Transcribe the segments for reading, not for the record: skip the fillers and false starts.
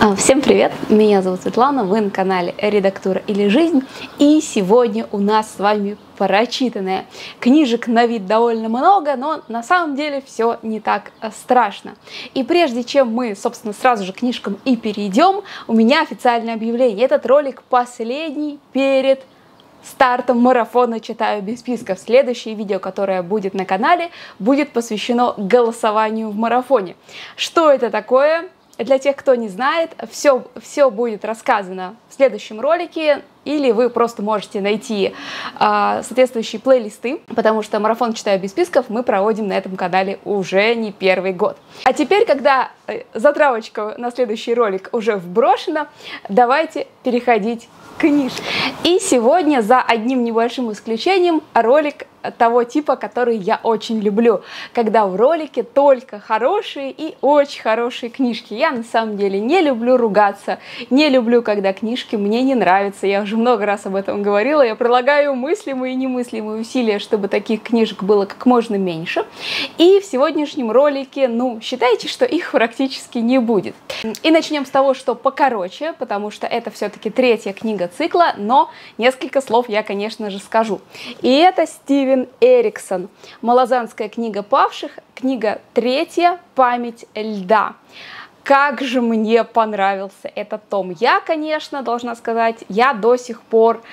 Всем привет! Меня зовут Светлана, вы на канале Редактура или Жизнь, и сегодня у нас с вами прочитанная. Книжек на вид довольно много, но на самом деле все не так страшно. И прежде чем мы, собственно, сразу же к книжкам и перейдем, у меня официальное объявление. Этот ролик последний перед стартом марафона «Читаю без списков». Следующее видео, которое будет на канале, будет посвящено голосованию в марафоне. Что это такое? Для тех, кто не знает, все будет рассказано в следующем ролике, или вы просто можете найти соответствующие плейлисты, потому что марафон «Читаю без списков» мы проводим на этом канале уже не первый год. А теперь, когда затравочка на следующий ролик уже вброшена, давайте переходить к книжке. И сегодня, за одним небольшим исключением, ролик того типа, который я очень люблю, когда в ролике только хорошие и очень хорошие книжки. Я на самом деле не люблю ругаться, не люблю, когда книжки мне не нравятся. Я уже много раз об этом говорила. Я прилагаю мыслимые и немыслимые усилия, чтобы таких книжек было как можно меньше. И в сегодняшнем ролике, считайте, что их практически не будет. И начнем с того, что покороче, потому что это все-таки третья книга цикла, но несколько слов я, конечно же, скажу. И это Стивен Эриксон. «Малазанская книга павших», книга третья, «Память льда». Как же мне понравился этот том. Я, конечно, должна сказать, я до сих пор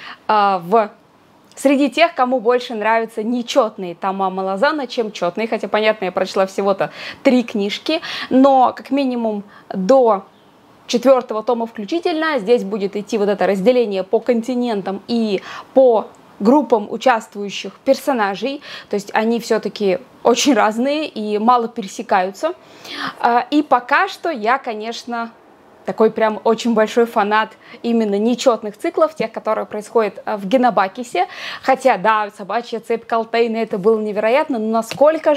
среди тех, кому больше нравятся нечетные тома Малазана, чем четные. Хотя, понятно, я прочла всего-то 3 книжки, но как минимум до 4-го тома включительно здесь будет идти вот это разделение по континентам и по группам участвующих персонажей, то есть они все-таки очень разные и мало пересекаются. И пока что я, конечно, такой прям очень большой фанат именно нечетных циклов, тех, которые происходят в Генобакисе. Хотя, да, «Собачья цепь Колтейна» это было невероятно, но насколько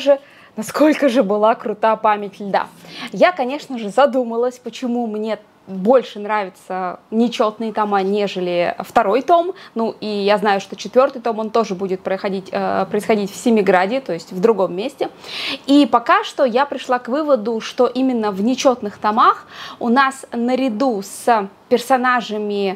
же была крута «Память льда». Я, конечно же, задумалась, почему мне больше нравятся нечетные тома, нежели 2-й том. И я знаю, что 4-й том, он тоже будет происходить в Семиграде, то есть в другом месте. И пока что я пришла к выводу, что именно в нечетных томах у нас наряду с персонажами,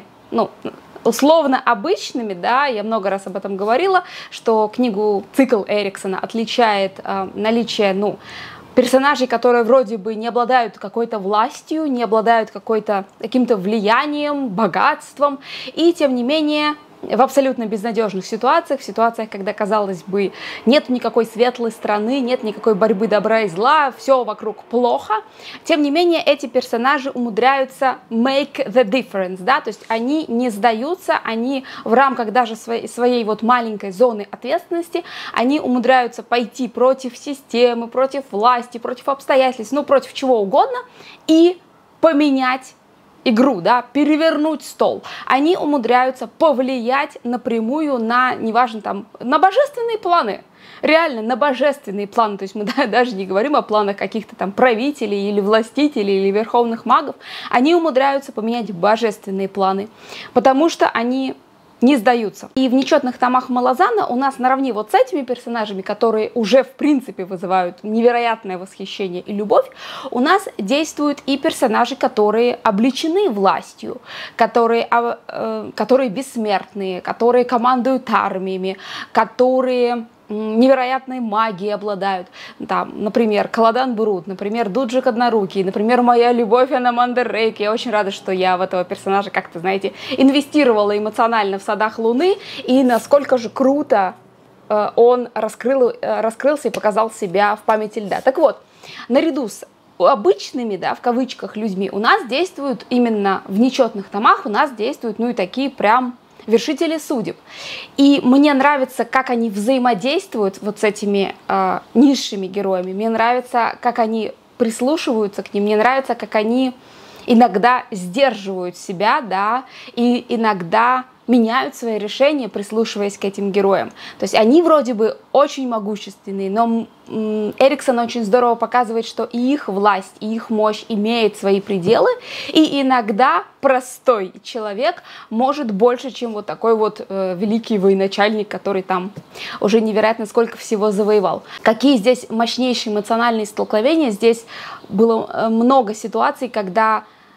условно обычными, да, я много раз об этом говорила, что цикл Эриксона отличает наличие, персонажей, которые вроде бы не обладают какой-то властью, не обладают каким-то влиянием, богатством, и тем не менее в абсолютно безнадежных ситуациях, в ситуациях, когда, казалось бы, нет никакой светлой стороны, нет никакой борьбы добра и зла, все вокруг плохо, тем не менее эти персонажи умудряются make the difference, да, то есть они не сдаются, они в рамках даже своей вот маленькой зоны ответственности, они умудряются пойти против системы, против власти, против обстоятельств, против чего угодно и поменять игру, да, перевернуть стол. Они умудряются повлиять напрямую на, неважно, на божественные планы. Реально, на божественные планы. То есть мы даже не говорим о планах каких-то правителей или властителей или верховных магов. Они умудряются поменять божественные планы, потому что они не сдаются. И в нечетных томах Малазана у нас наравне вот с этими персонажами, которые уже в принципе вызывают невероятное восхищение и любовь, у нас действуют и персонажи, которые облечены властью, которые бессмертные, которые командуют армиями, которые невероятной магией обладают. Например, Каладан Брут, например, Дуджик Однорукий, например, моя любовь Анамандер Рейк. Я очень рада, что я в этого персонажа как-то, знаете, инвестировала эмоционально в «Садах Луны», и насколько же круто он раскрылся и показал себя в «Памяти льда». Так вот, наряду с обычными, да, в кавычках, людьми у нас действуют именно в нечетных томах, у нас действуют, и такие прям вершители судеб. И мне нравится, как они взаимодействуют вот с этими низшими героями. Мне нравится, как они прислушиваются к ним. Мне нравится, как они иногда сдерживают себя, да, и иногда меняют свои решения, прислушиваясь к этим героям. То есть они вроде бы очень могущественные, но Эриксон очень здорово показывает, что и их власть, и их мощь имеет свои пределы, и иногда простой человек может больше, чем вот такой вот великий военачальник, который там уже невероятно сколько всего завоевал. Какие здесь мощнейшие эмоциональные столкновения, здесь было много ситуаций, когда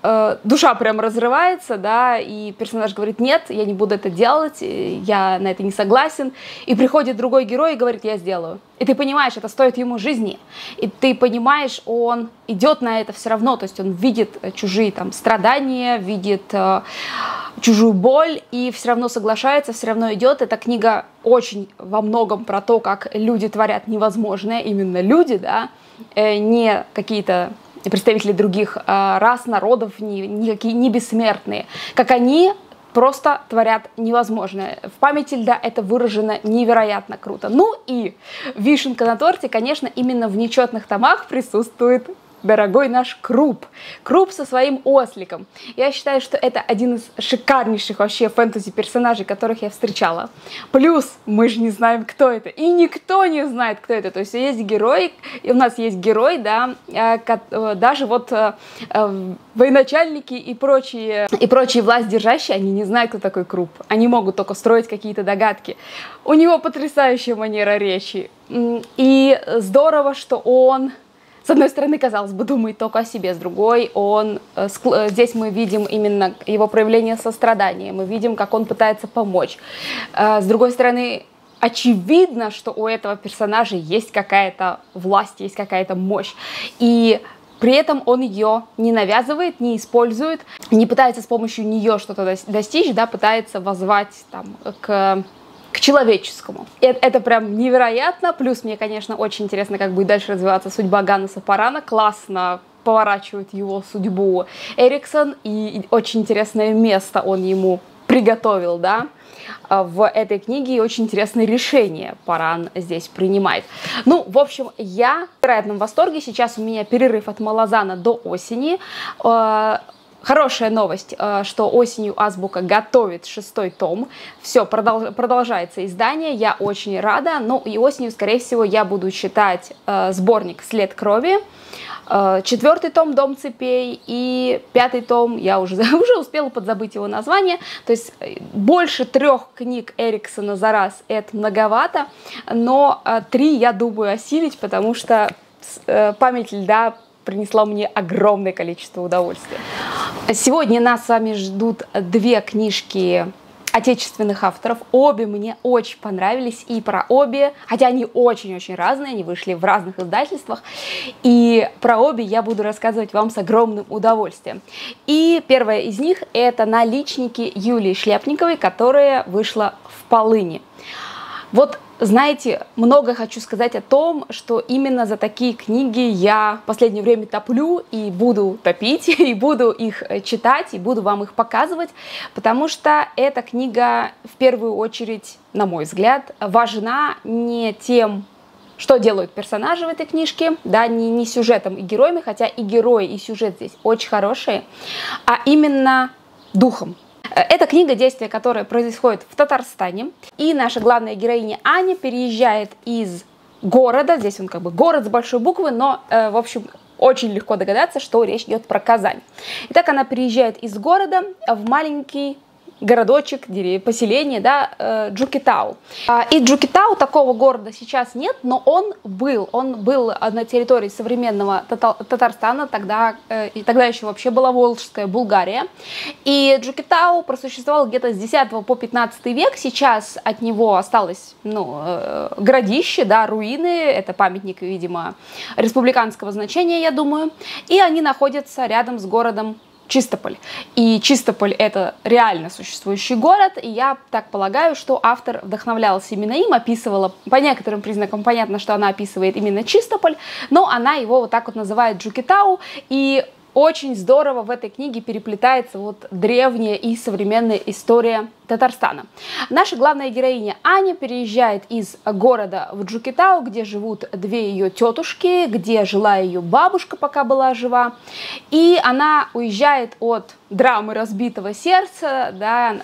душа прям разрывается, да, и персонаж говорит: нет, я не буду это делать, я на это не согласен. И приходит другой герой и говорит: я сделаю. И ты понимаешь, это стоит ему жизни. И ты понимаешь, он идет на это все равно, то есть он видит чужие там страдания, видит чужую боль и все равно соглашается, все равно идет. Эта книга очень во многом про то, как люди творят невозможное, именно люди, да, не какие-то представители других рас, народов, никакие не бессмертные, как они просто творят невозможное. В памяти льда это выражено невероятно круто. Ну и вишенка на торте, конечно, именно в нечетных томах присутствует дорогой наш Круп. Круп со своим осликом. Я считаю, что это один из шикарнейших вообще фэнтези-персонажей, которых я встречала. Плюс мы же не знаем, кто это. И никто не знает, кто это. То есть есть герой, и у нас есть герой, да, даже вот военачальники и прочие власть держащие, они не знают, кто такой Круп. Они могут только строить какие-то догадки. У него потрясающая манера речи. И здорово, что он... С одной стороны, казалось бы, думает только о себе, с другой, здесь мы видим именно его проявление сострадания, мы видим, как он пытается помочь. С другой стороны, очевидно, что у этого персонажа есть какая-то власть, есть какая-то мощь, и при этом он ее не навязывает, не использует, не пытается с помощью нее что-то достичь, да, пытается воззвать там, к человеческому. Это прям невероятно. Плюс мне, конечно, очень интересно, как будет дальше развиваться судьба Ганнеса Парана. Классно поворачивает его судьбу Эриксон, и очень интересное место он ему приготовил, да, в этой книге, и очень интересное решение Паран здесь принимает. Ну, в общем, я в невероятном восторге. Сейчас у меня перерыв от Малазана до осени. Хорошая новость, что осенью Азбука готовит 6-й том. Все, продолжается издание, я очень рада. Ну и осенью, скорее всего, я буду читать сборник «След крови», 4-й том «Дом цепей» и 5-й том, я уже успела подзабыть его название. То есть больше 3 книг Эриксона за раз это многовато, но 3 я думаю осилить, потому что «Память льда» принесла мне огромное количество удовольствия. Сегодня нас с вами ждут 2 книжки отечественных авторов. Обе мне очень понравились, и про обе, хотя они очень-очень разные, они вышли в разных издательствах, и про обе я буду рассказывать вам с огромным удовольствием. И первая из них — это «Наличники» Юлии Шляпниковой, которая вышла в Полыни. Вот, знаете, много хочу сказать о том, что именно за такие книги я в последнее время топлю и буду топить, и буду их читать, и буду вам их показывать, потому что эта книга в первую очередь, на мой взгляд, важна не тем, что делают персонажи в этой книжке, да, не сюжетом и героями, хотя и герои, и сюжет здесь очень хорошие, а именно духом. Это книга, действие которой происходит в Татарстане, и наша главная героиня Аня переезжает из города, здесь он как бы город с большой буквы, но, в общем, очень легко догадаться, что речь идет про Казань. Итак, она переезжает из города в маленький городочек, поселение, да, Джукитау. И Джукитау, такого города сейчас нет, но он был на территории современного Татарстана, тогда еще вообще была Волжская Булгария. И Джукитау просуществовал где-то с 10 по 15 век, сейчас от него осталось, городище, да, руины, это памятник, видимо, республиканского значения, я думаю, и они находятся рядом с городом Чистополь. И Чистополь — это реально существующий город, и я так полагаю, что автор вдохновлялся именно им, описывала, по некоторым признакам понятно, что она описывает именно Чистополь, но она его вот так вот называет Джукитау, и очень здорово в этой книге переплетается вот древняя и современная история Татарстана. Наша главная героиня Аня переезжает из города в Джукитау, где живут 2 ее тетушки, где жила ее бабушка, пока была жива, и она уезжает от драмы разбитого сердца,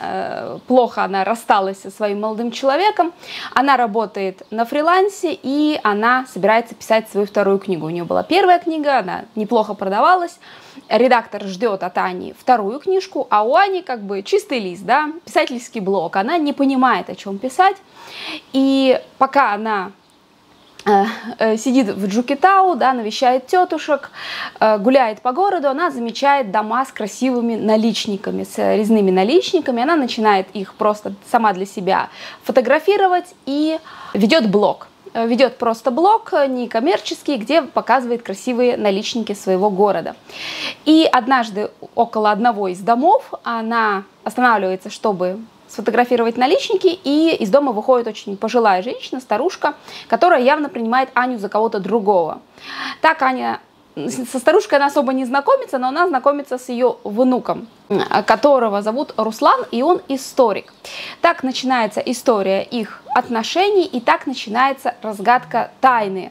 да, плохо она рассталась со своим молодым человеком, она работает на фрилансе, и она собирается писать свою 2-ю книгу. У нее была 1-я книга, она неплохо продавалась, редактор ждет от Ани 2-ю книжку, а у Ани как бы чистый лист, да, писательский блок, она не понимает, о чем писать, и пока она сидит в Джукитау, да, навещает тетушек, гуляет по городу, она замечает дома с красивыми наличниками, с резными наличниками, она начинает их просто сама для себя фотографировать и ведет блог. Ведет просто блог, некоммерческий, где показывает красивые наличники своего города. И однажды около одного из домов она останавливается, чтобы сфотографировать наличники, и из дома выходит очень пожилая женщина, старушка, которая явно принимает Аню за кого-то другого. Так Аня со старушкой она особо не знакомится, но она знакомится с ее внуком, которого зовут Руслан, и он историк. Так начинается история их отношений, и так начинается разгадка тайны,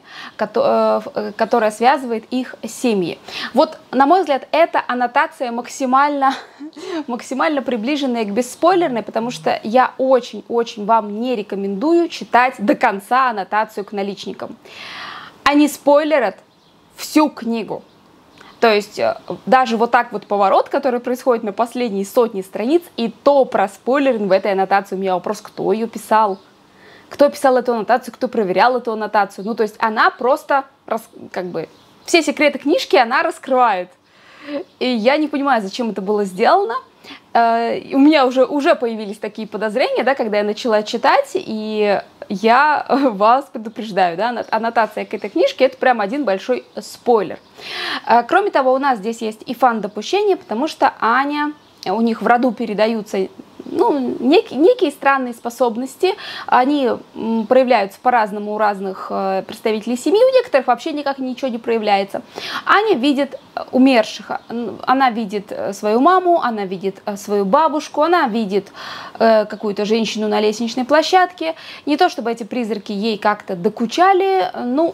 которая связывает их семьи. Вот, на мой взгляд, эта аннотация максимально приближенная к бесспойлерной, потому что я очень-очень вам не рекомендую читать до конца аннотацию к наличникам. Они спойлерят всю книгу. То есть даже вот так вот поворот, который происходит на последние сотни страниц, и то проспойлерен в этой аннотации. У меня вопрос, кто ее писал? Кто писал эту аннотацию, кто проверял эту аннотацию? Ну, то есть она просто, как бы, все секреты книжки она раскрывает. И я не понимаю, зачем это было сделано. У меня уже появились такие подозрения, да, когда я начала читать, и я вас предупреждаю, да, аннотация к этой книжке — это прям один большой спойлер. Кроме того, у нас здесь есть и фан-допущение, потому что Аня, у них в роду передаются, ну, некие странные способности, они проявляются по-разному у разных представителей семьи, у некоторых вообще никак ничего не проявляется. Аня видит умерших, она видит свою маму, она видит свою бабушку, она видит какую-то женщину на лестничной площадке. Не то чтобы эти призраки ей как-то докучали, ну,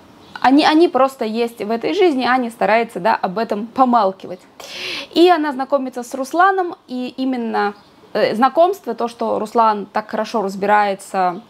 они просто есть в этой жизни, Аня старается, да, об этом помалкивать. И она знакомится с Русланом, и именно знакомство, то, что Руслан так хорошо разбирается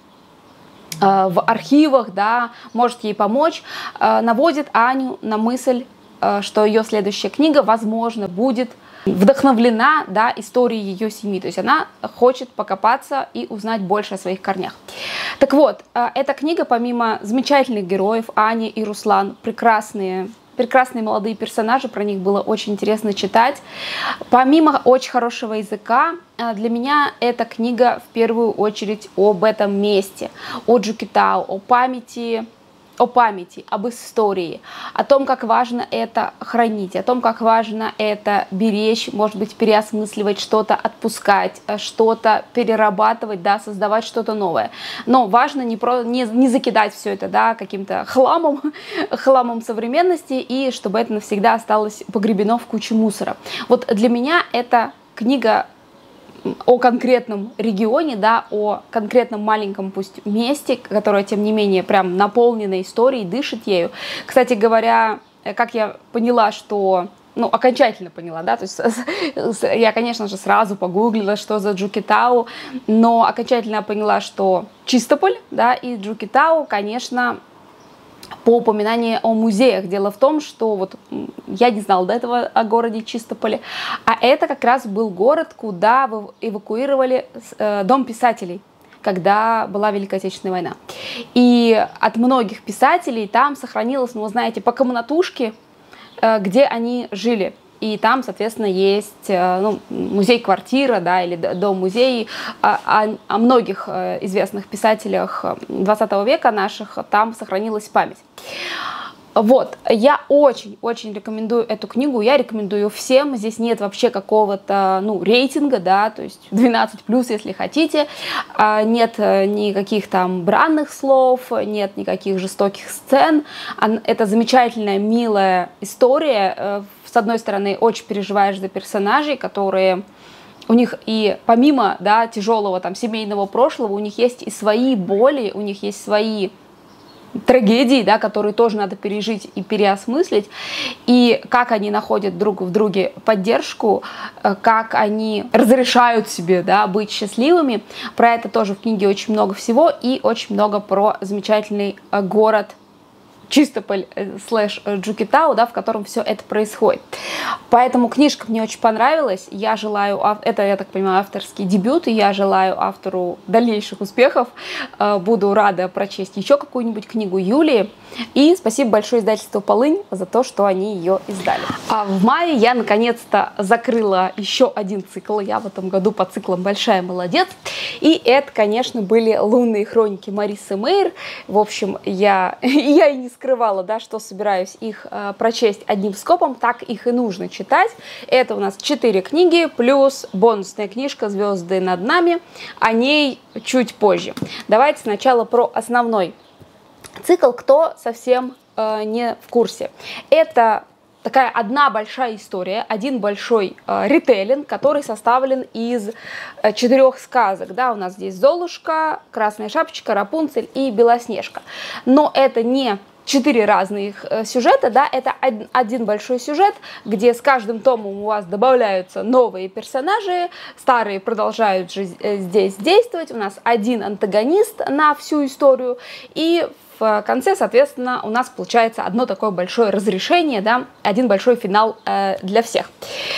в архивах, да, может ей помочь, наводит Аню на мысль, что ее следующая книга, возможно, будет вдохновлена, да, историей ее семьи. То есть она хочет покопаться и узнать больше о своих корнях. Так вот, эта книга, помимо замечательных героев, Ани и Руслан, прекрасные молодые персонажи, про них было очень интересно читать. Помимо очень хорошего языка, для меня эта книга в первую очередь об этом месте, о Джукитау, о памяти, об истории, о том, как важно это хранить, о том, как важно это беречь, может быть, переосмысливать что-то, отпускать, что-то перерабатывать, да, создавать что-то новое. Но важно не закидать все это, да, каким-то хламом современности, и чтобы это навсегда осталось погребено в куче мусора. Вот для меня эта книга о конкретном регионе, да, о конкретном маленьком пусть месте, которое, тем не менее, прям наполнено историей, дышит ею. Кстати говоря, как я поняла, что... Ну, окончательно поняла, да, то есть я, конечно же, сразу погуглила, что за Джукитау, но окончательно поняла, что Чистополь, да, и Джукитау, конечно, по упоминанию о музеях. Дело в том, что вот я не знала до этого о городе Чистополе, а это как раз был город, куда эвакуировали дом писателей, когда была Великая Отечественная война. И от многих писателей там сохранилось, ну, вы знаете, по комнатушке, где они жили. И там, соответственно, есть, ну, музей-квартира, да, или дом-музей. О многих известных писателях 20 века наших там сохранилась память. Вот, я очень-очень рекомендую эту книгу, я рекомендую всем, здесь нет вообще какого-то, ну, рейтинга, да, то есть 12+, если хотите, нет никаких там бранных слов, нет никаких жестоких сцен, это замечательная, милая история, с одной стороны, очень переживаешь за персонажей, которые... У них и помимо, да, тяжелого там семейного прошлого, у них есть и свои боли, у них есть свои трагедии, да, которые тоже надо пережить и переосмыслить, и как они находят друг в друге поддержку, как они разрешают себе, да, быть счастливыми. Про это тоже в книге очень много всего, и очень много про замечательный город Чистополь слэш Джукитау, да, в котором все это происходит. Поэтому книжка мне очень понравилась. Я желаю, это, я так понимаю, авторский дебют, и я желаю автору дальнейших успехов. Буду рада прочесть еще какую-нибудь книгу Юлии. И спасибо большое издательству «Полынь» за то, что они ее издали. А в мае я наконец-то закрыла еще один цикл. Я в этом году по циклам большая молодец. И это, конечно, были «Лунные хроники» Марисы Мейер. В общем, я и не скрывала, да, что собираюсь их прочесть одним скопом, так их и нужно читать. Это у нас 4 книги, плюс бонусная книжка «Звезды над нами», о ней чуть позже. Давайте сначала про основной цикл, кто совсем не в курсе. Это такая одна большая история, один большой ритейлинг, который составлен из 4 сказок. Да, у нас здесь Золушка, Красная шапочка, Рапунцель и Белоснежка. Но это не 4 разных сюжета, да, это один большой сюжет, где с каждым томом у вас добавляются новые персонажи, старые продолжают же здесь действовать. У нас один антагонист на всю историю, и в конце, соответственно, у нас получается одно такое большое разрешение, да, один большой финал для всех.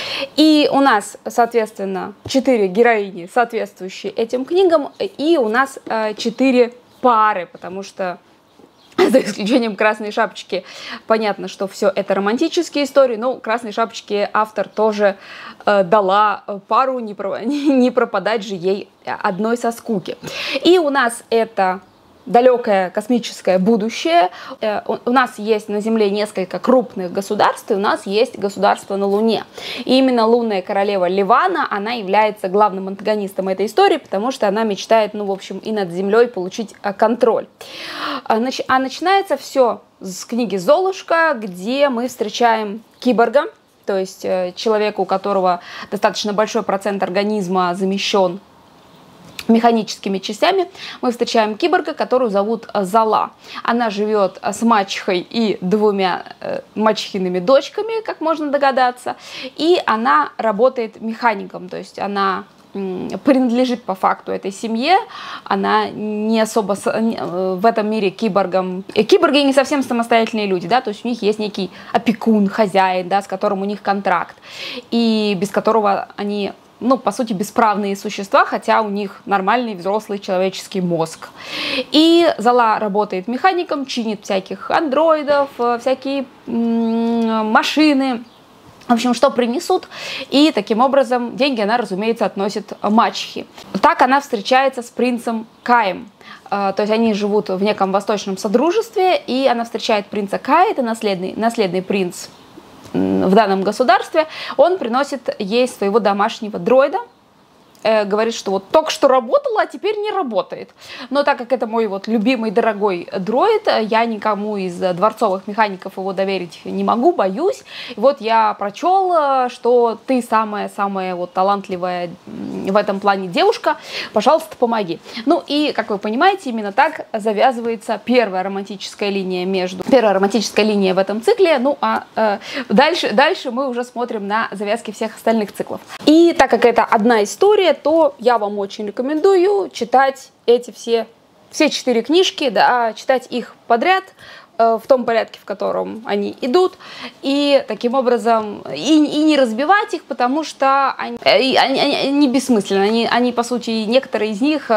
И у нас, соответственно, 4 героини, соответствующие этим книгам, и у нас 4 пары, потому что за исключением Красной шапочки, понятно, что все это романтические истории, но Красной шапочке автор тоже дала пару, не пропадать же ей одной со скуки. И у нас это далекое космическое будущее. У нас есть на Земле несколько крупных государств, и у нас есть государство на Луне. И именно лунная королева Ливана, она является главным антагонистом этой истории, потому что она мечтает, ну, в общем, и над Землей получить контроль. А начинается все с книги «Золушка», где мы встречаем киборга, то есть человека, у которого достаточно большой процент организма замещен механическими частями. Мы встречаем киборга, которую зовут Зала. Она живет с мачехой и 2 мачехиными дочками, как можно догадаться, и она работает механиком, то есть она принадлежит по факту этой семье, она не особо в этом мире киборгам. Киборги не совсем самостоятельные люди, да, то есть у них есть некий опекун, хозяин, да, с которым у них контракт, и без которого они, ну, по сути, бесправные существа, хотя у них нормальный взрослый человеческий мозг. И Зала работает механиком, чинит всяких андроидов, всякие машины, в общем, что принесут, и таким образом деньги она, разумеется, относит мачехе. Так она встречается с принцем Каем. То есть они живут в неком восточном содружестве, и она встречает принца Кая, это наследный принц в данном государстве. Он приносит ей своего домашнего дроида, говорит, что вот только что работала, а теперь не работает. Но так как это мой вот любимый, дорогой дроид, я никому из дворцовых механиков его доверить не могу, боюсь. И вот я прочел, что ты самая-самая вот талантливая в этом плане девушка, пожалуйста, помоги. Ну и, как вы понимаете, именно так завязывается первая романтическая линия в этом цикле. Ну а дальше мы уже смотрим на завязки всех остальных циклов. И так как это одна история, то я вам очень рекомендую читать эти все 4 книжки, да, читать их подряд, в том порядке, в котором они идут, и таким образом и не разбивать их, потому что они бессмысленны, они по сути, некоторые из них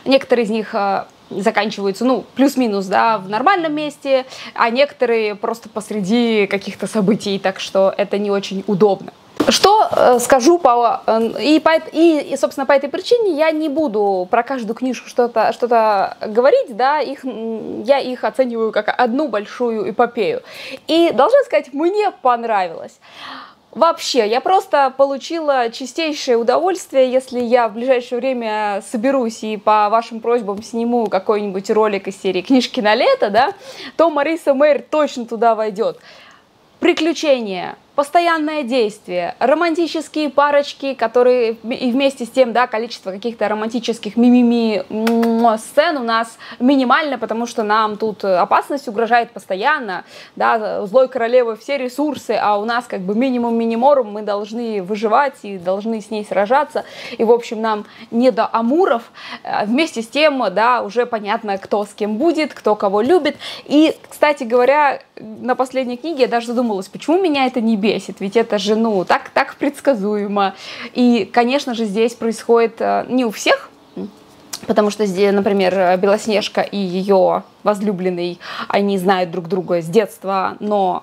заканчиваются, ну, плюс-минус, да, в нормальном месте, а некоторые просто посреди каких-то событий, так что это не очень удобно. Что скажу собственно, по этой причине я не буду про каждую книжку что-то говорить, да, я их оцениваю как одну большую эпопею. И должна сказать, мне понравилось. Вообще, я просто получила чистейшее удовольствие, если я в ближайшее время соберусь и по вашим просьбам сниму какой-нибудь ролик из серии «Книжки на лето», да, то Мариса Мейер точно туда войдет. Приключения постоянное действие, романтические парочки, которые и вместе с тем, да, количество каких-то романтических мимими сцен у нас минимально, потому что нам тут опасность угрожает постоянно, да, злой королевы все ресурсы, а у нас как бы минимум миниморум, мы должны выживать и должны с ней сражаться, и в общем нам не до амуров. Вместе с тем, да, уже понятно, кто с кем будет, кто кого любит. И, кстати говоря, на последней книге я даже задумалась, почему меня это не бесит, ведь это же, ну, так предсказуемо. И, конечно же, здесь происходит не у всех, потому что здесь, например, Белоснежка и ее возлюбленный, они знают друг друга с детства, но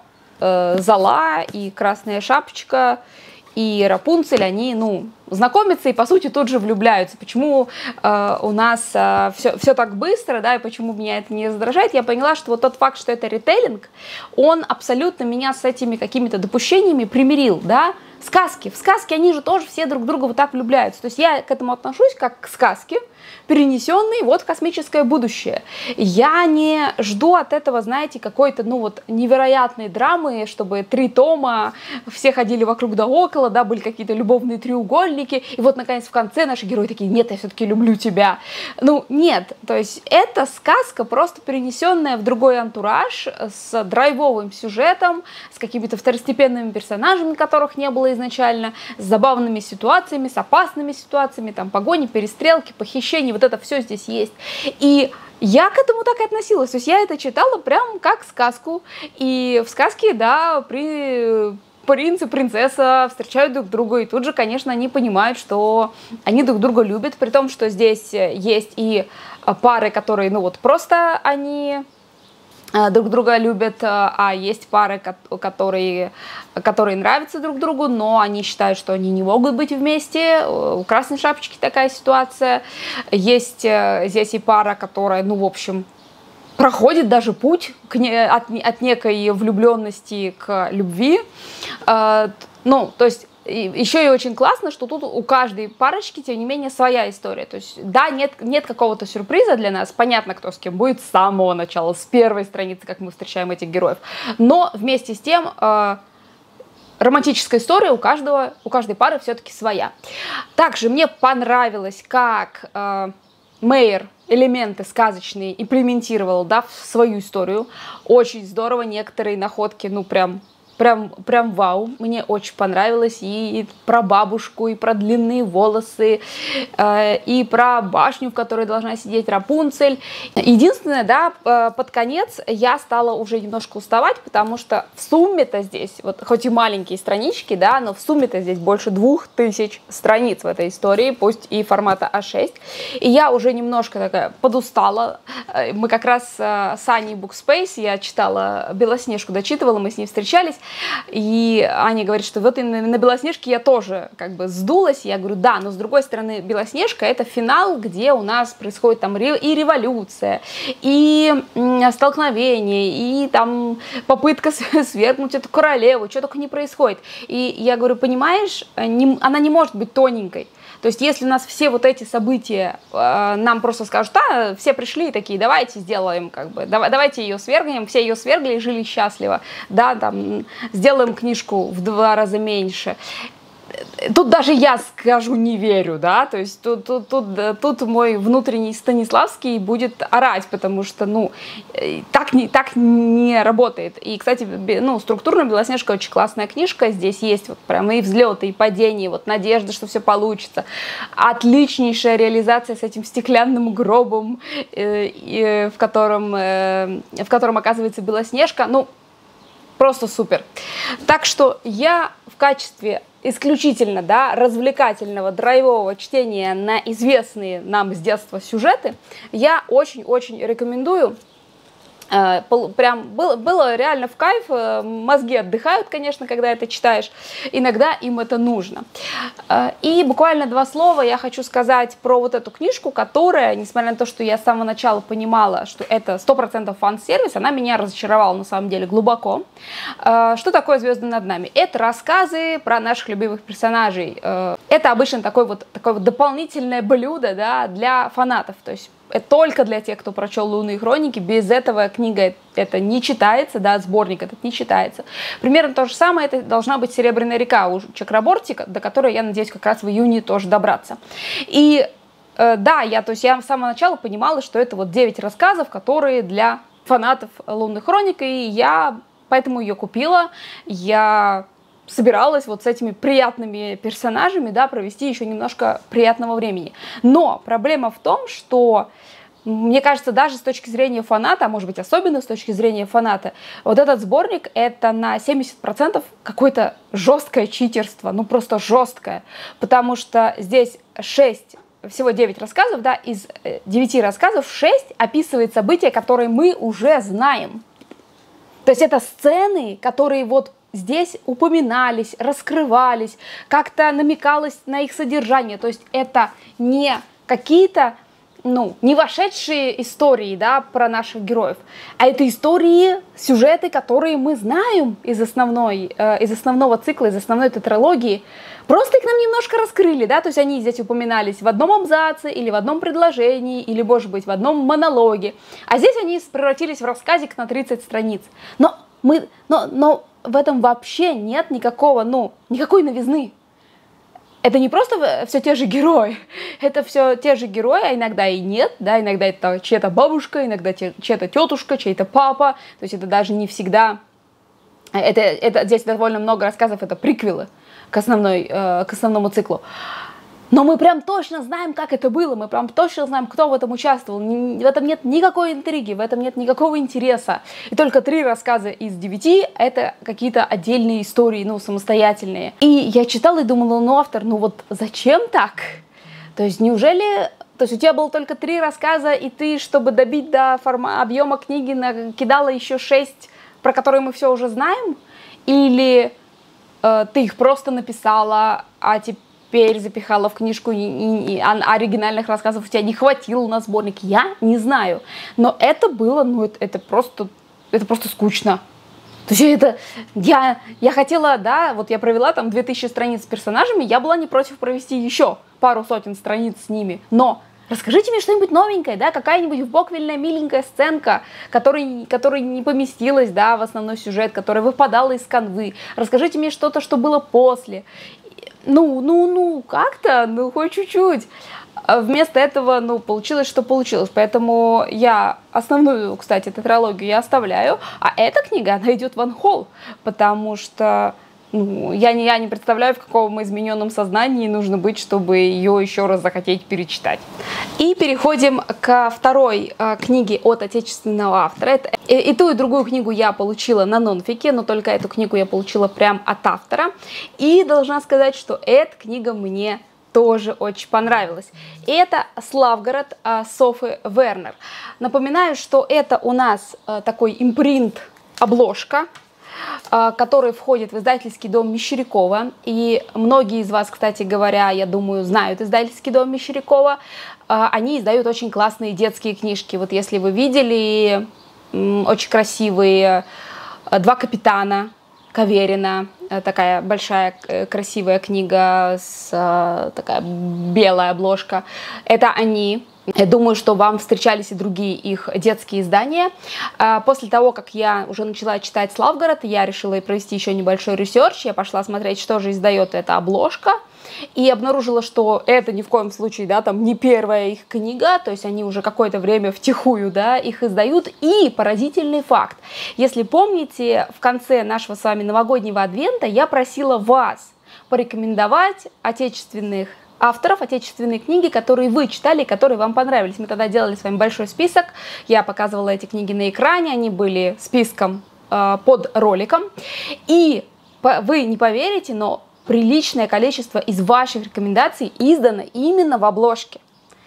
Зола и Красная Шапочка и Рапунцель, они, ну, знакомятся и, по сути, тут же влюбляются. Почему у нас все так быстро, да, и почему меня это не раздражает, я поняла, что вот тот факт, что это ритейлинг, он абсолютно меня с этими какими-то допущениями примирил, да. Сказки. В сказке они же тоже все друг друга вот так влюбляются. То есть я к этому отношусь как к сказке, перенесенной вот в космическое будущее. Я не жду от этого, знаете, какой-то, ну вот, невероятной драмы, чтобы 3 тома, все ходили вокруг да около, да, были какие-то любовные треугольники, и вот, наконец, в конце наши герои такие: нет, я все-таки люблю тебя. Ну, нет. То есть это сказка, просто перенесенная в другой антураж, с драйвовым сюжетом, с какими-то второстепенными персонажами, которых не было изначально, с забавными ситуациями, с опасными ситуациями, там, погони, перестрелки, похищения, вот это все здесь есть. И я к этому так и относилась, то есть я это читала прям как сказку, и в сказке, да, принц и принцесса встречают друг друга, и тут же, конечно, они понимают, что они друг друга любят, при том, что здесь есть и пары, которые, ну вот, просто они друг друга любят, а есть пары, которые нравятся друг другу, но они считают, что они не могут быть вместе. У Красной Шапочки такая ситуация. Есть здесь и пара, которая, ну, в общем, проходит даже путь от некой влюбленности к любви. Ну, то есть еще и очень классно, что тут у каждой парочки, тем не менее, своя история. То есть, да, нет какого-то сюрприза для нас, понятно, кто с кем будет с самого начала, с первой страницы, как мы встречаем этих героев. Но вместе с тем романтическая история у каждой пары все-таки своя. Также мне понравилось, как Мейер элементы сказочные имплементировал, да, в свою историю. Очень здорово, некоторые находки, ну, прям вау, мне очень понравилось. И про бабушку, и про длинные волосы, и про башню, в которой должна сидеть Рапунцель. Единственное, да, под конец я стала уже немножко уставать, потому что в сумме-то здесь, вот хоть и маленькие странички, да, но в сумме-то здесь больше 2000 страниц в этой истории, пусть и формата А6. И я уже немножко такая подустала. Мы как раз с Аней Букспейс, я читала Белоснежку, дочитывала, мы с ней встречались. И Аня говорит, что вот и на Белоснежке я тоже как бы сдулась. Я говорю, да, но с другой стороны, Белоснежка — это финал, где у нас происходит там и революция, и столкновение, и там попытка свергнуть эту королеву, что только не происходит. И я говорю, понимаешь, она не может быть тоненькой. То есть, если у нас все вот эти события нам просто скажут, да, все пришли и такие, давайте сделаем, как бы, давайте ее свергнем, все ее свергли и жили счастливо, да, там, сделаем книжку в 2 раза меньше. Тут даже я скажу, не верю, да, то есть тут мой внутренний Станиславский будет орать, потому что, ну, так не работает. И, кстати, ну, структурно Белоснежка очень классная книжка, здесь есть вот прям и взлеты, и падения, вот надежда, что все получится. Отличнейшая реализация с этим стеклянным гробом, в котором оказывается Белоснежка, ну, просто супер. Так что я в качестве исключительно, да, развлекательного, драйвового чтения на известные нам с детства сюжеты я очень-очень рекомендую. Прям было реально в кайф, мозги отдыхают, конечно, когда это читаешь, иногда им это нужно. И буквально 2 слова я хочу сказать про вот эту книжку, которая, несмотря на то, что я с самого начала понимала, что это 100% фан-сервис, она меня разочаровала на самом деле глубоко. Что такое «Звезды над нами»? Это рассказы про наших любимых персонажей. Это обычно такое вот дополнительное блюдо, да, для фанатов. То есть это только для тех, кто прочел «Лунные хроники». Без этого книга это не читается, да, сборник этот не читается. Примерно то же самое это должна быть «Серебряная река» у Чакраборти, до которой я надеюсь как раз в июне тоже добраться. И да, я с самого начала понимала, что это вот 9 рассказов, которые для фанатов «Лунных хроник», и я поэтому ее купила. Я собиралась вот с этими приятными персонажами, да, провести еще немножко приятного времени. Но проблема в том, что, мне кажется, даже с точки зрения фаната, а может быть особенно с точки зрения фаната, вот этот сборник это на 70% какое-то жесткое читерство, ну просто жесткое, потому что здесь всего 9 рассказов, да, из 9 рассказов 6 описывает события, которые мы уже знаем. То есть это сцены, которые вот здесь упоминались, раскрывались, как-то намекалось на их содержание. То есть это не какие-то, не вошедшие истории, да, про наших героев, а это истории, сюжеты, которые мы знаем из основного цикла, из основной тетралогии. Просто их нам немножко раскрыли, да, то есть они здесь упоминались в одном абзаце, или в одном предложении, или, может быть, в одном монологе. А здесь они превратились в рассказик на 30 страниц. Но в этом вообще нет никакой новизны. Это не просто все те же герои, это все те же герои, а иногда и нет, да, иногда это чья-то бабушка, иногда чья-то тетушка, чей-то папа, то есть это даже не всегда, здесь довольно много рассказов, это приквелы к основному циклу. Но мы прям точно знаем, как это было, мы прям точно знаем, кто в этом участвовал. В этом нет никакой интриги, в этом нет никакого интереса. И только 3 рассказа из 9 это какие-то отдельные истории, самостоятельные. И я читала и думала, автор, вот зачем так? То есть неужели... То есть у тебя было только 3 рассказа, и ты, чтобы добить до объема книги, накидала еще 6, про которые мы все уже знаем? Или ты их просто написала, а теперь запихала в книжку, и оригинальных рассказов у тебя не хватило на сборник? Я не знаю. Но это было, это просто скучно. То есть я хотела, да, вот я провела там 2000 страниц с персонажами, я была не против провести еще пару сотен страниц с ними, но расскажите мне что-нибудь новенькое, да, какая-нибудь вбоквильная миленькая сценка, которая не поместилась, да, в основной сюжет, которая выпадала из канвы. Расскажите мне что-то, что было после. Как-то, хоть чуть-чуть. Вместо этого, получилось, что получилось. Поэтому я основную, кстати, тетралогию я оставляю, а эта книга, она идет в анхол, потому что я не представляю, в каком измененном сознании нужно быть, чтобы ее еще раз захотеть перечитать. И переходим ко второй книге от отечественного автора. И ту, и другую книгу я получила на нонфике, но только эту книгу я получила прям от автора. И должна сказать, что эта книга мне тоже очень понравилась. И это «Славгород» Софы Вернер. Напоминаю, что это у нас такой импринт-обложка, который входит в издательский дом Мещерякова. И многие из вас, кстати говоря, я думаю, знают издательский дом Мещерякова. Они издают очень классные детские книжки. Вот если вы видели, очень красивые «Два капитана» Каверина, такая большая красивая книга, такая белая обложка. Это они. Я думаю, что вам встречались и другие их детские издания. После того, как я уже начала читать «Славгород», я решила провести еще небольшой ресерч. Я пошла смотреть, что же издает эта обложка. И обнаружила, что это ни в коем случае, да, там не первая их книга, то есть они уже какое-то время втихую, да, их издают. И поразительный факт. Если помните, в конце нашего с вами новогоднего адвента я просила вас порекомендовать отечественных авторов, отечественные книги, которые вы читали, которые вам понравились. Мы тогда делали с вами большой список, я показывала эти книги на экране, они были списком под роликом. И вы не поверите, но приличное количество из ваших рекомендаций издано именно в обложке.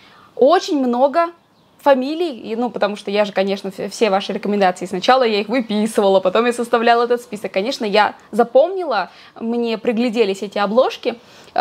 Очень много фамилий, потому что я же, конечно, все ваши рекомендации, сначала я их выписывала, потом я составляла этот список. Конечно, я запомнила, мне пригляделись эти обложки,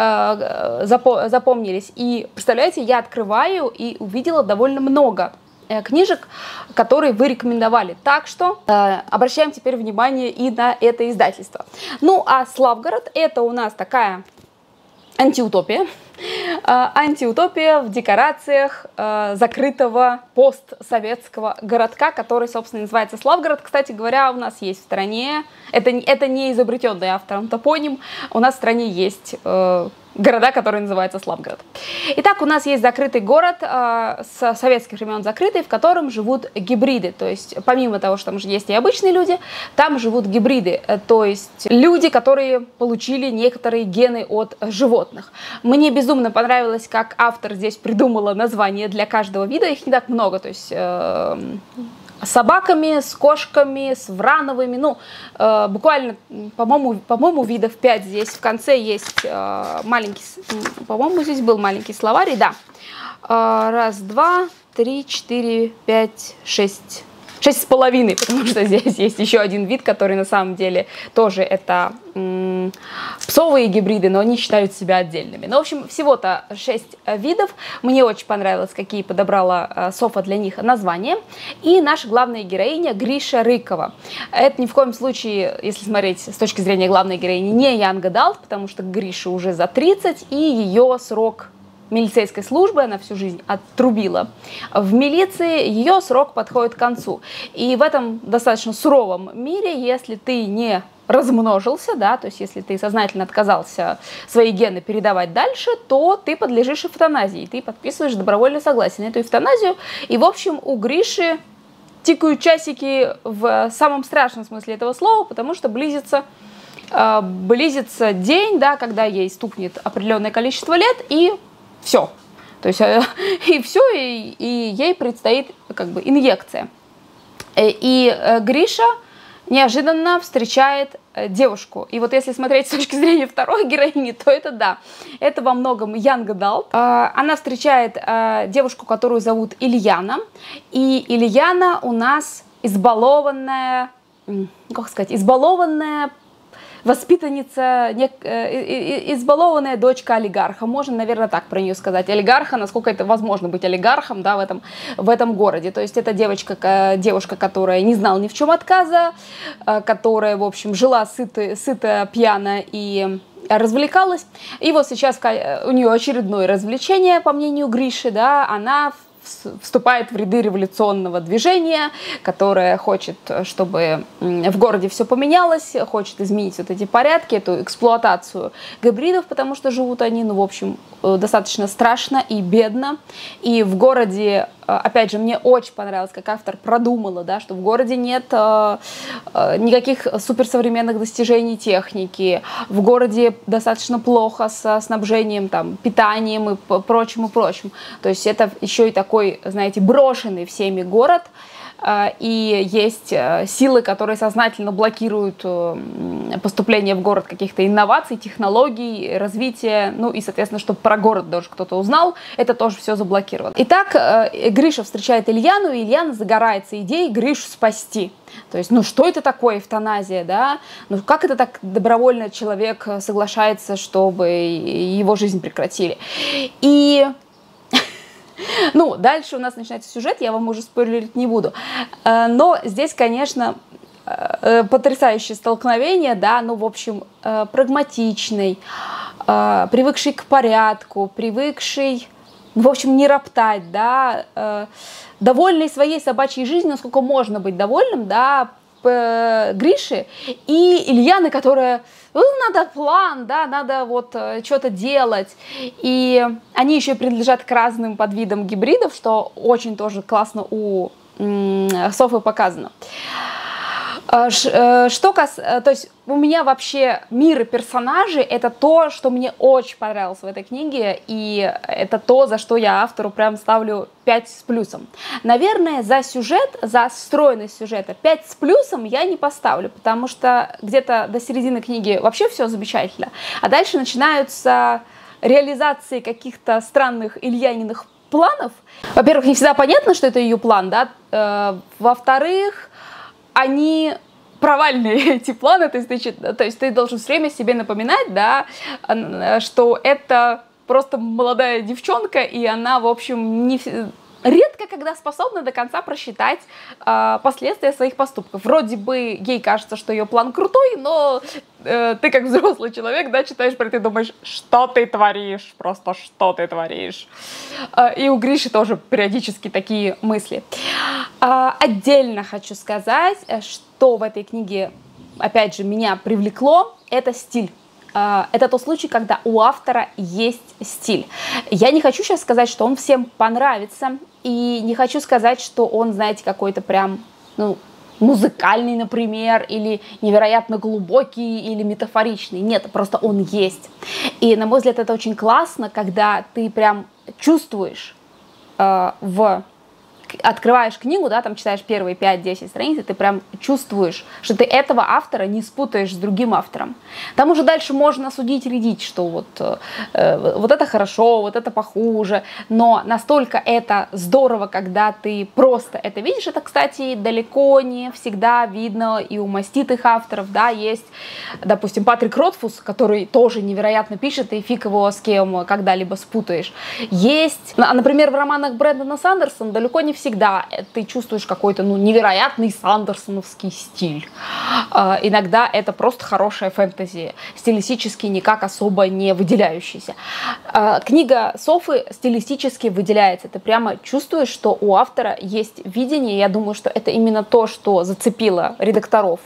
запомнились. И, представляете, я открываю и увидела довольно много книжек, которые вы рекомендовали. Так что обращаем теперь внимание и на это издательство. Ну, а «Славгород» это у нас такая антиутопия. Антиутопия в декорациях закрытого постсоветского городка, который, собственно, называется Славгород. Кстати говоря, у нас есть в стране, это не изобретенный автором топоним, у нас в стране есть города, которые называются Славгород. Итак, у нас есть закрытый город, с советских времен закрытый, в котором живут гибриды. То есть, помимо того, что там же есть и обычные люди, там живут гибриды. То есть, люди, которые получили некоторые гены от животных. Мне безумно понравилось, как автор здесь придумала название для каждого вида. Их не так много. То есть, с собаками, с кошками, с врановыми, ну, буквально, по-моему, видов 5 здесь. В конце есть маленький, по-моему, здесь был маленький словарь, да. 1, 2, 3, 4, 5, 6. 6,5, потому что здесь есть еще один вид, который на самом деле тоже это псовые гибриды, но они считают себя отдельными. Ну, в общем, всего-то 6 видов. Мне очень понравилось, какие подобрала Софа для них названия. И наша главная героиня Гриша Рыкова. Это ни в коем случае, если смотреть с точки зрения главной героини, не Young Adult, потому что Гриша уже за 30, и ее срок милицейской службы, она всю жизнь отрубила в милиции, ее срок подходит к концу. И в этом достаточно суровом мире, если ты не размножился, да, то есть если ты сознательно отказался свои гены передавать дальше, то ты подлежишь эвтаназии, ты подписываешь добровольное согласие на эту эвтаназию. И, в общем, у Гриши тикают часики в самом страшном смысле этого слова, потому что близится день, да, когда ей стукнет определенное количество лет, и все. То есть и все, и ей предстоит как бы инъекция. И Гриша неожиданно встречает девушку. И вот если смотреть с точки зрения второй героини, то это да, это во многом Young Adult. Она встречает девушку, которую зовут Ильяна. И Ильяна у нас избалованная, как сказать, избалованная воспитанница, избалованная дочка олигарха. Можно, наверное, так про нее сказать. Олигарха, насколько это возможно быть олигархом, да, в этом городе. То есть это девушка, которая не знала ни в чем отказа, которая, в общем, жила сыто, пьяно и развлекалась. И вот сейчас у нее очередное развлечение, по мнению Гриши, да, она вступает в ряды революционного движения, которое хочет, чтобы в городе все поменялось, хочет изменить вот эти порядки, эту эксплуатацию гибридов, потому что живут они, ну, в общем, достаточно страшно и бедно. И в городе, опять же, мне очень понравилось, как автор продумала, да, что в городе нет никаких суперсовременных достижений техники, в городе достаточно плохо со снабжением, там, питанием и прочим, и прочим. То есть это еще и такой, знаете, брошенный всеми город, и есть силы, которые сознательно блокируют поступление в город каких-то инноваций, технологий, развития, ну и, соответственно, чтобы про город даже кто-то узнал, это тоже все заблокировано. Итак, Гриша встречает Ильяну, и Ильяна загорается идеей Гришу спасти. То есть, ну что это такое эвтаназия, да? Ну как это так добровольно человек соглашается, чтобы его жизнь прекратили? И ну, дальше у нас начинается сюжет, я вам уже спойлерить не буду. Но здесь, конечно, потрясающее столкновение, да, ну, в общем, прагматичный, привыкший к порядку, привыкший, в общем, не роптать, да, довольный своей собачьей жизнью, насколько можно быть довольным, да, Гриши, и Ильяны, которая, ну, надо план, да, надо вот что-то делать, и они еще принадлежат к разным подвидам гибридов, что очень тоже классно у Софы показано. То есть у меня вообще мир и персонажи — это то, что мне очень понравилось в этой книге, и это то, за что я автору прям ставлю 5 с плюсом. Наверное, за сюжет, за стройность сюжета 5 с плюсом я не поставлю, потому что где-то до середины книги вообще все замечательно, а дальше начинаются реализации каких-то странных Ильяниных планов. Во-первых, не всегда понятно, что это ее план, да, во-вторых, они провальные, эти планы, то есть ты должен все время себе напоминать, да, что это просто молодая девчонка, и она, в общем, редко когда способна до конца просчитать последствия своих поступков. Вроде бы ей кажется, что ее план крутой, но ты как взрослый человек, да, читаешь про это и думаешь, что ты творишь, просто что ты творишь. И у Гриши тоже периодически такие мысли. Отдельно хочу сказать, что в этой книге, опять же, меня привлекло, это стиль. Это тот случай, когда у автора есть стиль. Я не хочу сейчас сказать, что он всем понравится, и не хочу сказать, что он, знаете, какой-то прям, ну, музыкальный, например, или невероятно глубокий, или метафоричный. Нет, просто он есть. И, на мой взгляд, это очень классно, когда ты прям чувствуешь открываешь книгу, да, там читаешь первые 5-10 страниц, и ты прям чувствуешь, что ты этого автора не спутаешь с другим автором. Там уже дальше можно судить, рядить, что вот это хорошо, вот это похуже, но настолько это здорово, когда ты просто это видишь. Это, кстати, далеко не всегда видно и у маститых авторов, да, есть, допустим, Патрик Ротфус, который тоже невероятно пишет, и фиг его с кем когда-либо спутаешь. Есть, например, в романах Брэндона Сандерсона далеко не всегда ты чувствуешь какой-то, ну, невероятный сандерсоновский стиль. Иногда это просто хорошая фэнтези, стилистически никак особо не выделяющаяся. Книга Софы стилистически выделяется. Ты прямо чувствуешь, что у автора есть видение. Я думаю, что это именно то, что зацепило редакторов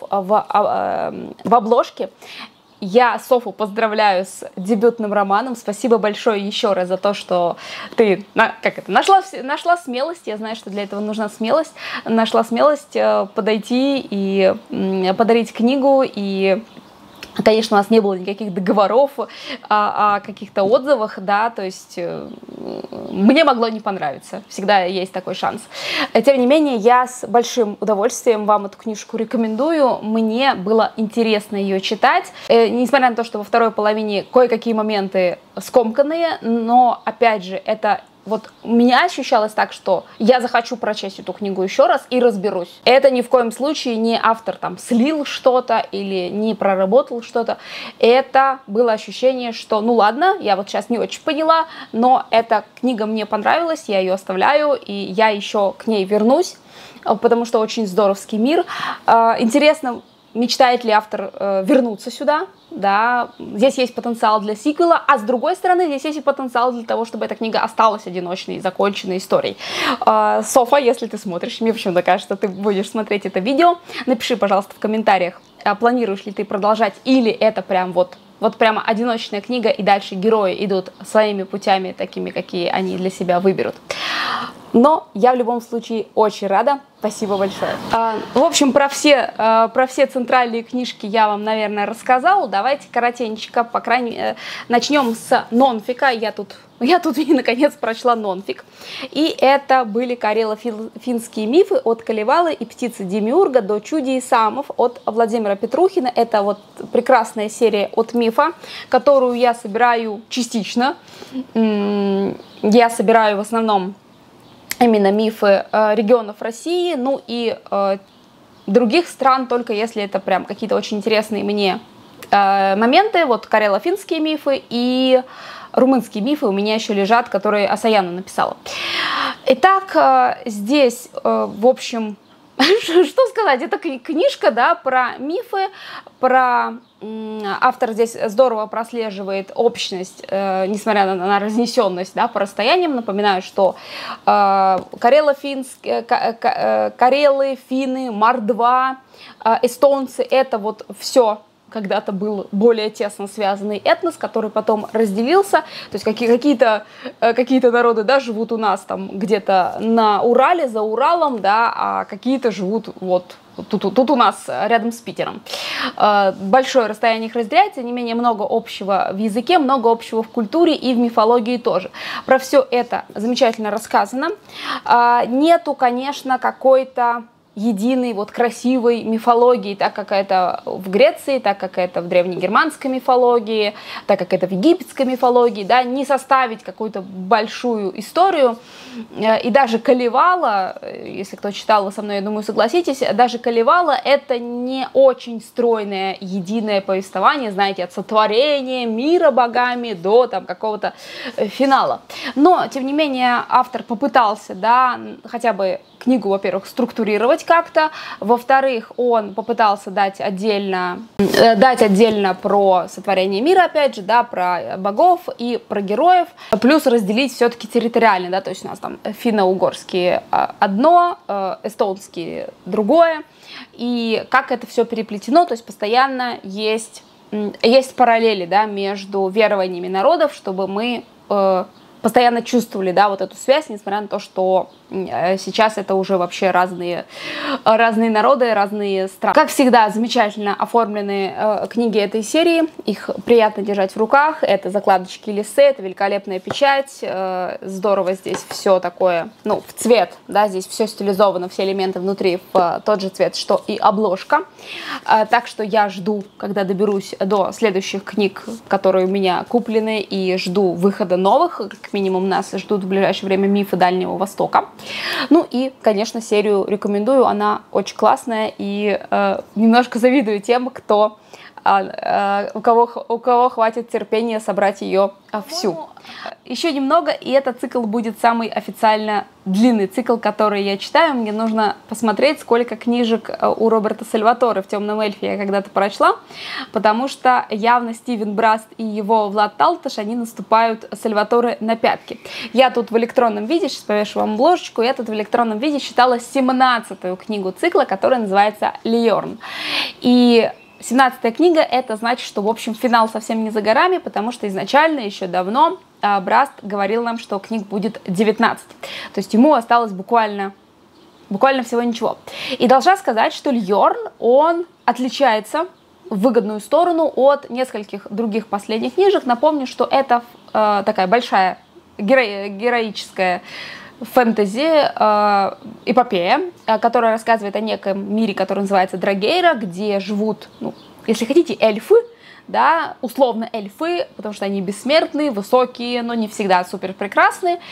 в обложке. Я Софу поздравляю с дебютным романом. Спасибо большое еще раз за то, что ты нашла смелость. Я знаю, что для этого нужна смелость. Нашла смелость подойти и подарить книгу. И, конечно, у нас не было никаких договоров о каких-то отзывах, да, то есть мне могло не понравиться, всегда есть такой шанс. Тем не менее, я с большим удовольствием вам эту книжку рекомендую, мне было интересно ее читать, несмотря на то, что во второй половине кое-какие моменты скомканные, но, опять же, это... Вот у меня ощущалось так, что я захочу прочесть эту книгу еще раз и разберусь. Это ни в коем случае не автор там слил что-то или не проработал что-то. Это было ощущение, что ну ладно, я вот сейчас не очень поняла, но эта книга мне понравилась, я ее оставляю, и я еще к ней вернусь, потому что очень здоровский мир. Интересно, мечтает ли автор вернуться сюда, да, здесь есть потенциал для сиквела, а с другой стороны, здесь есть и потенциал для того, чтобы эта книга осталась одиночной, законченной историей. Софа, если ты смотришь, мне почему-то кажется, ты будешь смотреть это видео, напиши, пожалуйста, в комментариях, планируешь ли ты продолжать, или это прям вот прямо одиночная книга, и дальше герои идут своими путями, такими, какие они для себя выберут. Но я в любом случае очень рада. Спасибо большое. В общем, про все центральные книжки я вам, наверное, рассказала. Давайте коротенько, по крайней мере, начнем с нонфика. Я тут и наконец прочла нонфик. И это были карело-финские мифы от Калевалы и птицы Демиурга до Чуди и Самов от Владимира Петрухина. Это вот прекрасная серия от Мифа, которую я собираю частично. Я собираю в основном именно мифы регионов России, ну и других стран, только если это прям какие-то очень интересные мне моменты. Вот карело-финские мифы и румынские мифы у меня еще лежат, которые Асаяна написала. Итак, здесь, в общем, что сказать, это книжка, да, про мифы, про... Автор здесь здорово прослеживает общность, несмотря на разнесенность, да, по расстояниям. Напоминаю, что карелы, финны, мордва, эстонцы — это вот все когда-то был более тесно связанный этнос, который потом разделился. То есть какие-то народы, да, живут у нас там где-то на Урале, за Уралом, да, а какие-то живут вот тут у нас рядом с Питером. Большое расстояние их разделяет, тем не менее много общего в языке, много общего в культуре и в мифологии тоже. Про все это замечательно рассказано. Нету, конечно, какой-то единой, вот красивой мифологии, так как это в Греции, так как это в древнегерманской мифологии, так как это в египетской мифологии, да, не составить какую-то большую историю. И даже Калевала, если кто читал, вы со мной, я думаю, согласитесь, даже Калевала — это не очень стройное единое повествование, знаете, от сотворения мира богами до там какого-то финала. Но, тем не менее, автор попытался, да, хотя бы книгу, во-первых, структурировать как-то, во-вторых, он попытался дать отдельно про сотворение мира, опять же, да, про богов и про героев, плюс разделить все-таки территориально, да, то есть у нас там финно-угорские одно, эстонские другое, и как это все переплетено, то есть постоянно есть параллели, да, между верованиями народов, чтобы мы постоянно чувствовали, да, вот эту связь, несмотря на то, что сейчас это уже вообще разные народы, разные страны. Как всегда, замечательно оформлены книги этой серии, их приятно держать в руках, это закладочки листы, это великолепная печать, здорово здесь все такое, ну, в цвет, да, здесь все стилизовано, все элементы внутри в тот же цвет, что и обложка, так что я жду, когда доберусь до следующих книг, которые у меня куплены, и жду выхода новых, как минимум нас ждут в ближайшее время «Мифы Дальнего Востока». Ну и, конечно, серию рекомендую, она очень классная, и немножко завидую тем, у кого хватит терпения собрать ее всю. Еще немного, и этот цикл будет самый официально длинный цикл, который я читаю. Мне нужно посмотреть, сколько книжек у Роберта Сальваторе в «Темном эльфе» я когда-то прочла, потому что явно Стивен Браст и его Влад Талташ, они наступают Сальваторе на пятки. Я тут в электронном виде, сейчас повешу вам обложечку, я тут в электронном виде читала 17-ю книгу цикла, которая называется «Льорн». И 17-я книга — это значит, что, в общем, финал совсем не за горами, потому что изначально, еще давно, Браст говорил нам, что книг будет 19. То есть ему осталось буквально всего ничего. И должна сказать, что Льорн, он отличается в выгодную сторону от нескольких других последних книжек. Напомню, что это такая большая героическая фэнтези, эпопея, которая рассказывает о неком мире, который называется Драгейра, где живут, ну, если хотите, эльфы, да, условно эльфы, потому что они бессмертные, высокие, но не всегда супер прекрасные,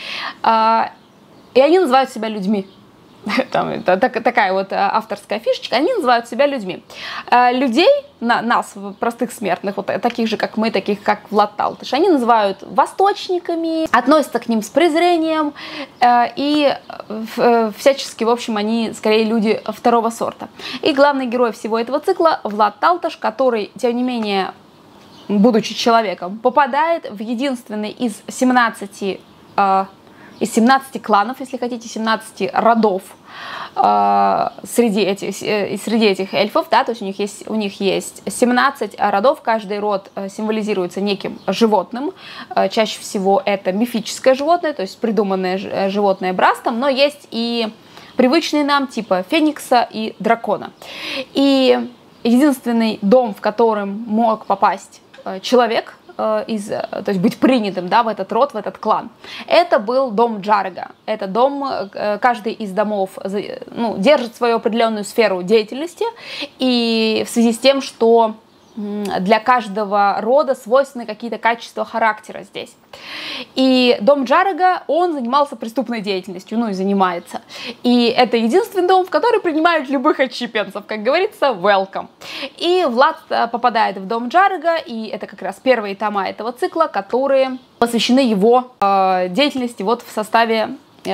и они называют себя людьми. Там, это такая вот авторская фишечка, они называют себя людьми. Людей, нас, простых смертных, вот таких же, как мы, таких, как Влад Талташ, они называют восточниками, относятся к ним с презрением, и всячески, в общем, они скорее люди второго сорта. И главный герой всего этого цикла — Влад Талташ, который, тем не менее, будучи человеком, попадает в единственный из 17 кланов, если хотите, 17 родов среди этих эльфов, да, то есть у них есть 17 родов, каждый род символизируется неким животным, чаще всего это мифическое животное, то есть придуманное животное Брастом, но есть и привычные нам, типа феникса и дракона. И единственный дом, в котором мог попасть человек, то есть быть принятым, да, в этот род, в этот клан, это был дом Джарга. Это дом, каждый из домов, ну, держит свою определенную сферу деятельности, и в связи с тем, что для каждого рода свойственны какие-то качества характера здесь. И дом Джарага, он занимался преступной деятельностью, ну и занимается. И это единственный дом, в который принимают любых отщепенцев, как говорится, welcome. И Влад попадает в дом Джарага, и это как раз первые тома этого цикла, которые посвящены его деятельности вот в составе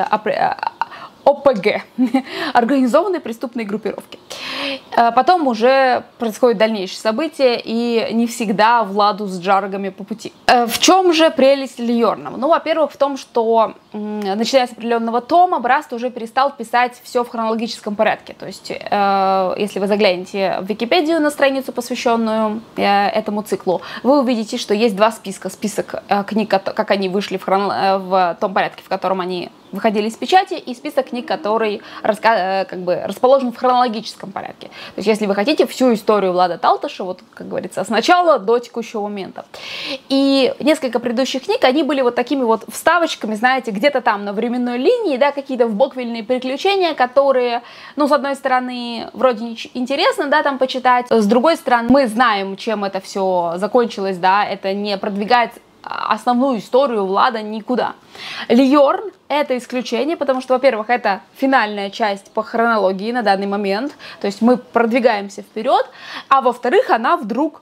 ОПГ, организованной преступной группировки. Потом уже происходят дальнейшие события, и не всегда Владу с Джаргами по пути. В чем же прелесть Льорна? Ну, во-первых, в том, что начиная с определенного тома, Браст уже перестал писать все в хронологическом порядке. То есть, если вы заглянете в Википедию на страницу, посвященную этому циклу, вы увидите, что есть два списка. Список книг, как они вышли в том порядке, в котором они выходили из печати, и список книг, который как бы расположен в хронологическом порядке. То есть, если вы хотите всю историю Влада Талтыша, вот, как говорится, с начала до текущего момента. И несколько предыдущих книг, они были вот такими вот вставочками, знаете, где-то там на временной линии, да, какие-то вбоквильные приключения, которые, ну, с одной стороны, вроде интересно, да, там почитать, с другой стороны, мы знаем, чем это все закончилось, да, это не продвигает основную историю Влада никуда. Льорн — это исключение, потому что, во-первых, это финальная часть по хронологии на данный момент, то есть мы продвигаемся вперед, а во-вторых, она вдруг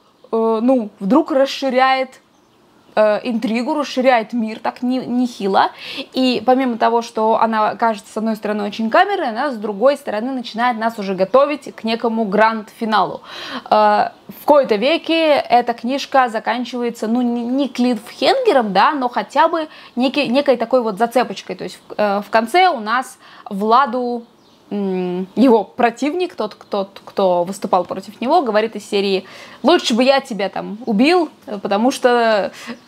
расширяет интригу, расширяет мир так нехило. И помимо того, что она кажется, с одной стороны, очень камерной, она, с другой стороны, начинает нас уже готовить к некому гранд-финалу. В кои-то веке эта книжка заканчивается, ну, не клиффхенгером, да, но хотя бы некой такой вот зацепочкой. То есть в конце у нас Владу его противник, тот, кто выступал против него, говорит из серии: лучше бы я тебя там убил, потому что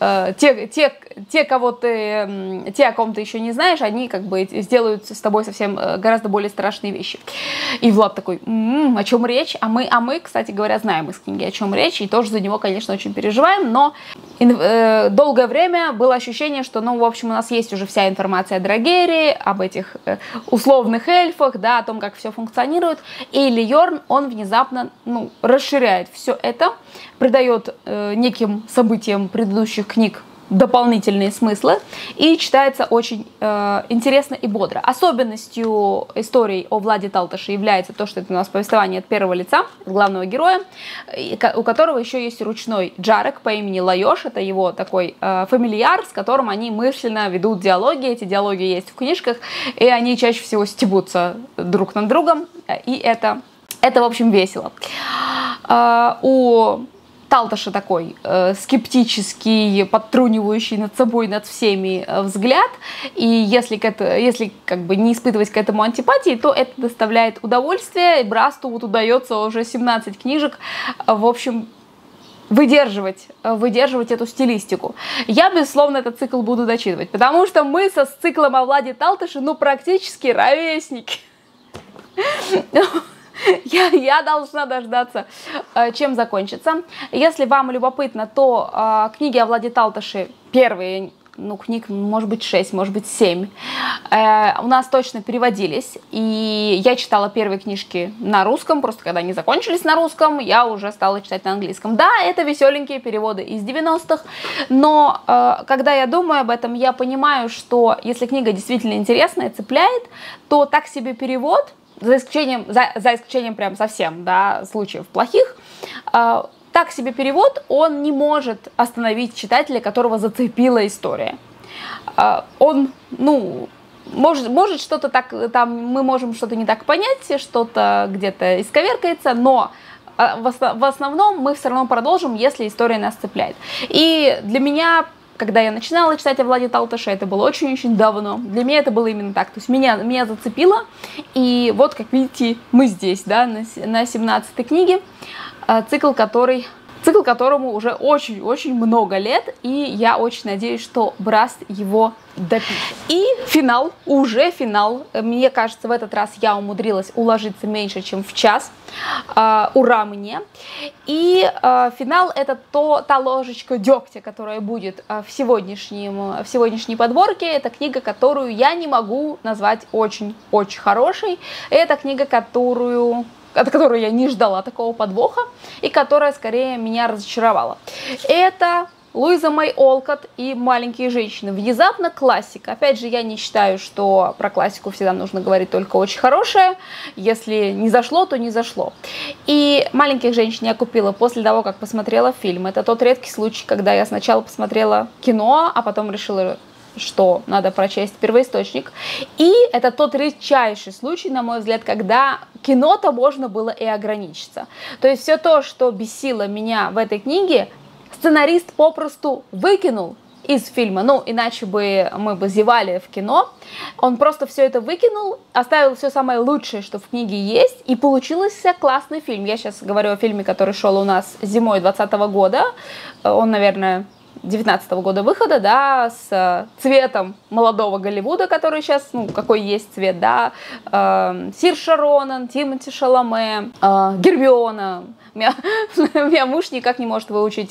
те, о ком ты еще не знаешь, они как бы сделают с тобой совсем гораздо более страшные вещи. И Влад такой: о чем речь? А мы, кстати говоря, знаем из книги, о чем речь, и тоже за него, конечно, очень переживаем, но долгое время было ощущение, что, ну, в общем, у нас есть уже вся информация о Драгере, об этих условных эльфах, да, о том, как все функционирует, и Льорн, он внезапно, ну, расширяет все это, придает неким событиям предыдущих книг дополнительные смыслы и читается очень интересно и бодро. Особенностью истории о Владе Талтыше является то, что это у нас повествование от первого лица, главного героя, у которого еще есть ручной Джарек по имени Лаёш. Это его такой фамильяр, с которым они мысленно ведут диалоги. Эти диалоги есть в книжках, и они чаще всего стебутся друг над другом, и это в общем, весело. У Талтыша такой скептический, подтрунивающий над собой, над всеми взгляд, и если как бы не испытывать к этому антипатии, то это доставляет удовольствие, и Брасту вот удается уже 17 книжек, в общем, выдерживать эту стилистику. Я, безусловно, этот цикл буду дочитывать, потому что мы с циклом о Владе Талтыше, ну, практически ровесники. Я должна дождаться, чем закончится. Если вам любопытно, то книги о Владе Талтыше, первые, ну, книг, может быть, 6, может быть, 7, у нас точно переводились. И я читала первые книжки на русском, просто когда они закончились на русском, я уже стала читать на английском. Да, это веселенькие переводы из 90-х, но когда я думаю об этом, я понимаю, что если книга действительно интересная, цепляет, то так себе перевод, за исключением прям совсем, да, случаев плохих, так себе перевод, он не может остановить читателя, которого зацепила история. Он, ну, может что-то так, там мы можем что-то не так понять, что-то где-то исковеркается, но в основном мы все равно продолжим, если история нас цепляет. И для меня, когда я начинала читать о Владе Талтыше, это было очень-очень давно. Для меня это было именно так. То есть меня зацепило. И вот, как видите, мы здесь, да, на 17-й книге. Цикл, которому уже очень-очень много лет. И я очень надеюсь, что Браст его допишет. И финал, уже финал. Мне кажется, в этот раз я умудрилась уложиться меньше, чем в час. Ура мне! И финал — это та ложечка дегтя, которая будет в сегодняшней подборке. Это книга, которую я не могу назвать очень-очень хорошей. Это книга, от которой я не ждала такого подвоха, и которая скорее меня разочаровала. Это Луиза Мэй Олкотт и «Маленькие женщины». Внезапно классика. Опять же, я не считаю, что про классику всегда нужно говорить только очень хорошее. Если не зашло, то не зашло. И «Маленьких женщин» я купила после того, как посмотрела фильм. Это тот редкий случай, когда я сначала посмотрела кино, а потом решила, что надо прочесть первоисточник. И это тот редчайший случай, на мой взгляд, когда кино-то можно было и ограничиться. То есть все то, что бесило меня в этой книге, сценарист попросту выкинул из фильма, ну, иначе бы мы бы зевали в кино. Он просто все это выкинул, оставил все самое лучшее, что в книге есть, и получился классный фильм. Я сейчас говорю о фильме, который шел у нас зимой 2020 года. Он, наверное, 19 года выхода, да, с цветом молодого Голливуда, который сейчас, ну, какой есть цвет, да, Сирша Ронан, Тимоти Шаломе, Гермиона. У меня муж никак не может выучить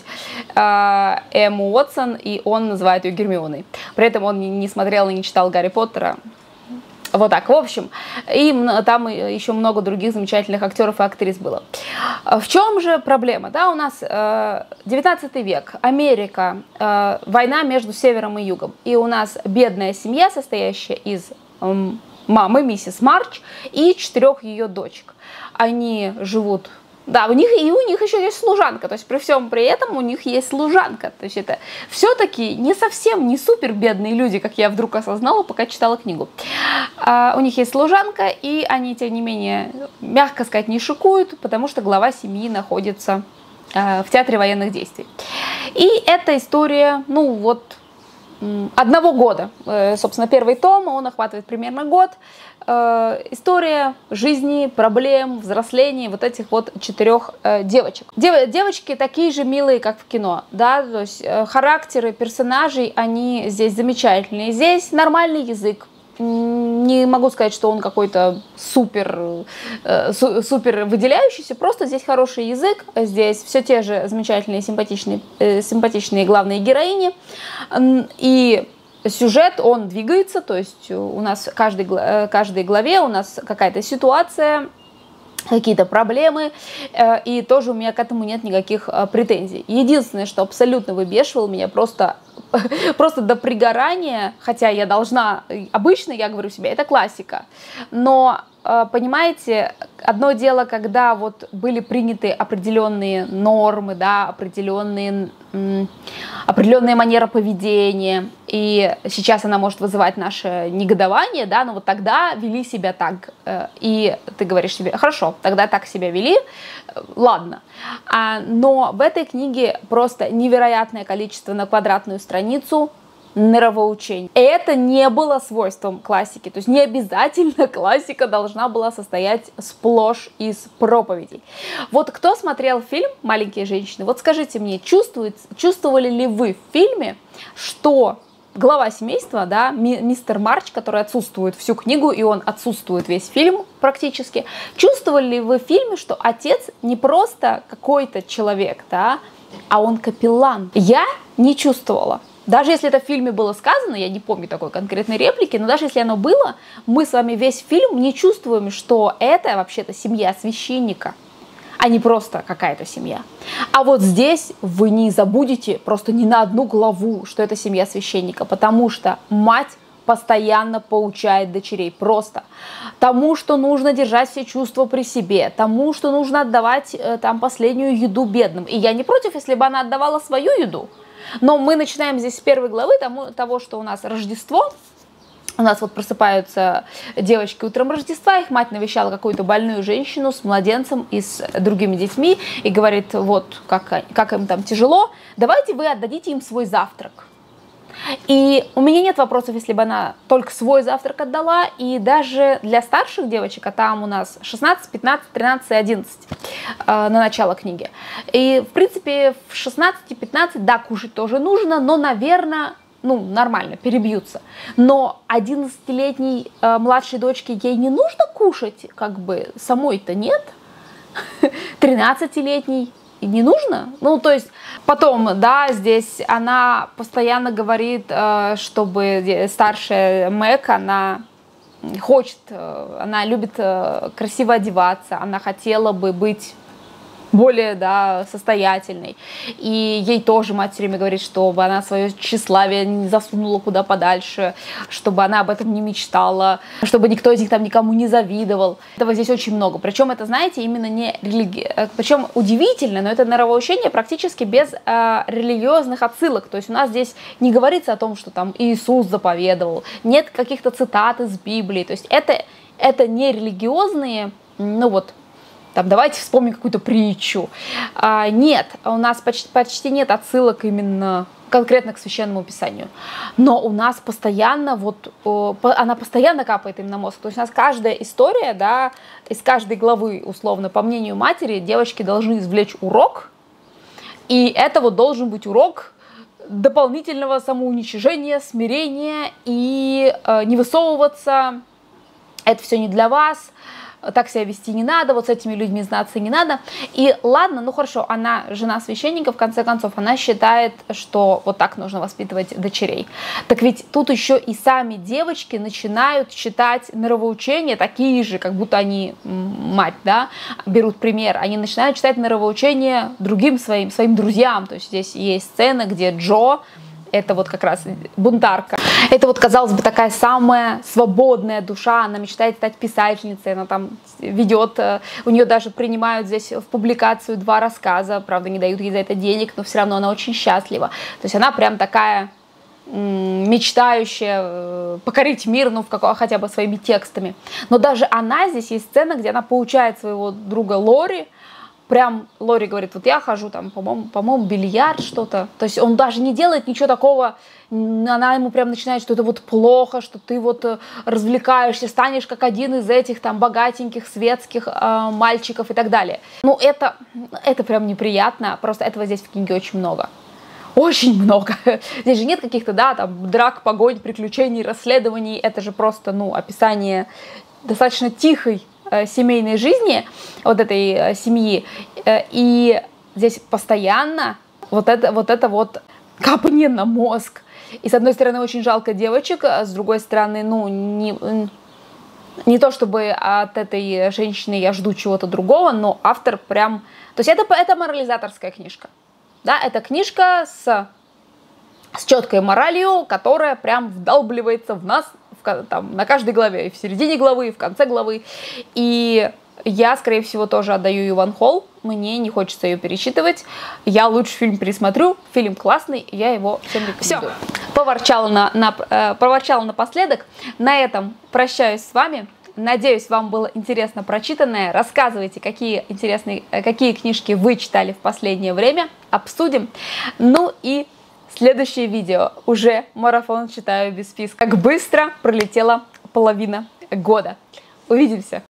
Эмму Уотсон, и он называет ее Гермионой. При этом он не смотрел и не читал Гарри Поттера. Вот так, в общем, и там еще много других замечательных актеров и актрис было. В чем же проблема? Да, у нас 19 век, Америка, война между севером и югом. И у нас бедная семья, состоящая из мамы, миссис Марч, и 4 ее дочек. Они живут... Да, у них еще есть служанка, то есть при всем при этом у них есть служанка, то есть это все-таки не совсем не супер бедные люди, как я вдруг осознала, пока читала книгу. У них есть служанка, и они, тем не менее, мягко сказать, не шикуют, потому что глава семьи находится в театре военных действий. И эта история, ну вот, 1 года, собственно, первый том, он охватывает примерно год. История жизни, проблем, взросления вот этих вот 4 девочек. Девочки такие же милые, как в кино, да, то есть характеры персонажей, они здесь замечательные. Здесь нормальный язык. Не могу сказать, что он какой-то супер выделяющийся, просто здесь хороший язык, здесь все те же замечательные, симпатичные главные героини, и сюжет, он двигается, то есть у нас в каждой главе у нас какая-то ситуация, какие-то проблемы, и тоже у меня к этому нет никаких претензий. Единственное, что абсолютно выбешивало меня просто до пригорания, хотя я должна, обычно я говорю себе, это классика, но, понимаете, одно дело, когда вот были приняты определенные нормы, да, определенная манера поведения, и сейчас она может вызывать наше негодование, да, но вот тогда вели себя так, и ты говоришь себе, хорошо, тогда так себя вели, ладно, но в этой книге просто невероятное количество на квадратную страницу нравоучений. Это не было свойством классики, то есть не обязательно классика должна была состоять сплошь из проповедей. Вот кто смотрел фильм «Маленькие женщины», вот скажите мне, чувствовали ли вы в фильме, что глава семейства, да, мистер Марч, который отсутствует всю книгу, и он отсутствует весь фильм практически, чувствовали ли вы в фильме, что отец не просто какой-то человек, да, а он капеллан? Я не чувствовала. Даже если это в фильме было сказано, я не помню такой конкретной реплики, но даже если оно было, мы с вами весь фильм не чувствуем, что это вообще-то семья священника, а не просто какая-то семья. А вот здесь вы не забудете просто ни на одну главу, что это семья священника, потому что мать постоянно поучает дочерей просто тому, что нужно держать все чувства при себе, тому, что нужно отдавать там последнюю еду бедным. И я не против, если бы она отдавала свою еду. Но мы начинаем здесь с 1 главы того, что у нас Рождество. У нас вот просыпаются девочки утром Рождества, их мать навещала какую-то больную женщину с младенцем и с другими детьми и говорит, вот как им там тяжело, давайте вы отдадите им свой завтрак. И у меня нет вопросов, если бы она только свой завтрак отдала, и даже для старших девочек, а там у нас 16, 15, 13 и 11 на начало книги. И, в принципе, в 16 и 15, да, кушать тоже нужно, но, наверное, ну, нормально, перебьются. Но 11-летней младшей дочке ей не нужно кушать, как бы, самой-то нет. 13-летней не нужно. Ну, то есть, потом, да, здесь она постоянно говорит, чтобы старшая Мэг, она любит красиво одеваться, она хотела бы быть более, да, состоятельной. И ей тоже мать все время говорит, чтобы она свое тщеславие не засунула куда подальше, чтобы она об этом не мечтала, чтобы никто из них там никому не завидовал. Этого здесь очень много. Причем это, знаете, именно не религия. Причем удивительно, но это нравоучение практически без религиозных отсылок. То есть у нас здесь не говорится о том, что там Иисус заповедовал, нет каких-то цитат из Библии. То есть это не религиозные, ну вот, там, давайте вспомним какую-то притчу. Нет, у нас почти нет отсылок именно конкретно к Священному Писанию. Но у нас постоянно, она постоянно капает им на мозг. То есть у нас каждая история, да, из каждой главы, условно, по мнению матери, девочки должны извлечь урок. И это вот должен быть урок дополнительного самоуничижения, смирения и не высовываться. Это все не для вас, так себя вести не надо, вот с этими людьми знаться не надо. И ладно, ну хорошо, она жена священника, в конце концов, она считает, что вот так нужно воспитывать дочерей. Так ведь тут еще и сами девочки начинают читать нравоучения, такие же, как будто они мать, да, берут пример. Они начинают читать нравоучения другим своим друзьям. То есть здесь есть сцена, где Джо, это вот как раз бунтарка. Это вот, казалось бы, такая самая свободная душа. Она мечтает стать писательницей, она там ведет, у нее даже принимают здесь в публикацию 2 рассказа, правда, не дают ей за это денег, но все равно она очень счастлива. То есть она прям такая мечтающая покорить мир, ну, хотя бы своими текстами. Но даже она, здесь есть сцена, где она получает своего друга Лори. Прям Лори говорит, вот я хожу там, по-моему, бильярд что-то. То есть он даже не делает ничего такого, она ему прям начинает, что это вот плохо, что ты вот развлекаешься, станешь как один из этих там богатеньких светских мальчиков и так далее. Ну это прям неприятно, просто этого здесь в книге очень много. Очень много. Здесь же нет каких-то, да, там драк, погонь, приключений, расследований. Это же просто, ну, описание достаточно тихой семейной жизни вот этой семьи, и здесь постоянно вот это капание на мозг. И с одной стороны очень жалко девочек, а с другой стороны, ну, не то чтобы от этой женщины я жду чего-то другого, но автор прям... То есть это морализаторская книжка. Да, это книжка с четкой моралью, которая прям вдалбливается в нас, там, на каждой главе, и в середине главы, и в конце главы. И я, скорее всего, тоже отдаю ее Ван Холл. Мне не хочется ее перечитывать. Я лучше фильм пересмотрю. Фильм классный, я его всем рекомендую. Все, проворчала напоследок. На этом прощаюсь с вами. Надеюсь, вам было интересно прочитанное. Рассказывайте, какие книжки вы читали в последнее время. Обсудим. Ну и следующее видео. Уже марафон читаю без списка. Как быстро пролетела половина года. Увидимся!